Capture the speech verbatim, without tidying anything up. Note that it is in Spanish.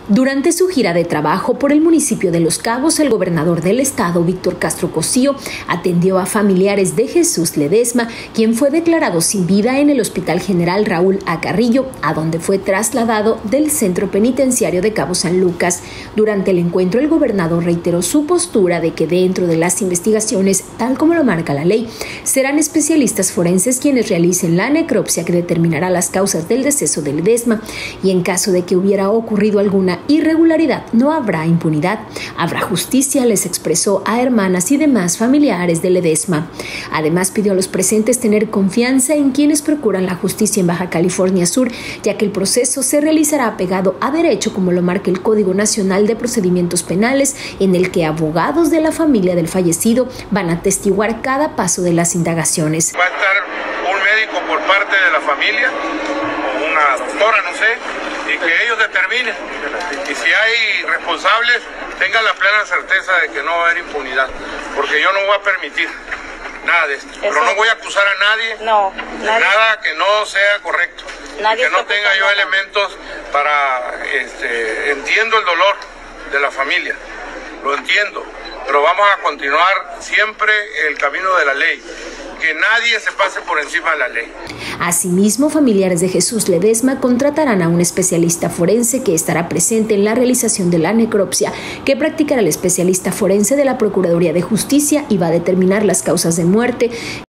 Durante su gira de trabajo por el municipio de Los Cabos, el gobernador del estado, Víctor Castro Cosío, atendió a familiares de Jesús Ledesma, quien fue declarado sin vida en el Hospital General Raúl A. Carrillo, a donde fue trasladado del Centro Penitenciario de Cabo San Lucas. Durante el encuentro, el gobernador reiteró su postura de que dentro de las investigaciones, tal como lo marca la ley, serán especialistas forenses quienes realicen la necropsia que determinará las causas del deceso de Ledesma, y en caso de que hubiera ocurrido alguna irregularidad, no habrá impunidad, habrá justicia, les expresó a hermanas y demás familiares de Ledesma. Además, pidió a los presentes tener confianza en quienes procuran la justicia en Baja California Sur, ya que el proceso se realizará apegado a derecho, como lo marca el Código Nacional de Procedimientos Penales, en el que abogados de la familia del fallecido van a atestiguar cada paso de las indagaciones. Va a estar un médico por parte de la familia, o una doctora, no sé, y que ellos determinen, y si hay responsables, tengan la plena certeza de que no va a haber impunidad, porque yo no voy a permitir nada de esto. Eso, pero no voy a acusar a nadie, no, de nadie, nada que no sea correcto, nadie que no tenga yo elementos para, este, entiendo el dolor de la familia, lo entiendo, pero vamos a continuar siempre el camino de la ley, que nadie se pase por encima de la ley. Asimismo, familiares de Jesús Ledesma contratarán a un especialista forense que estará presente en la realización de la necropsia, que practicará el especialista forense de la Procuraduría de Justicia y va a determinar las causas de muerte.